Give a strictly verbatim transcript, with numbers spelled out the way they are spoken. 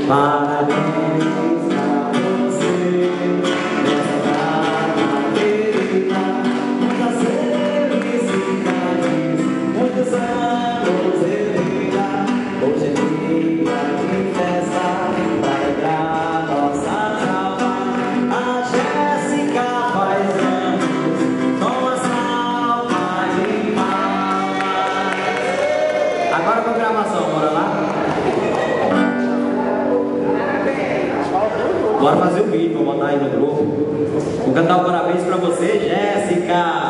Bora fazer o vídeo, vou botar aí no grupo. Vou cantar um parabéns pra você, Jéssica.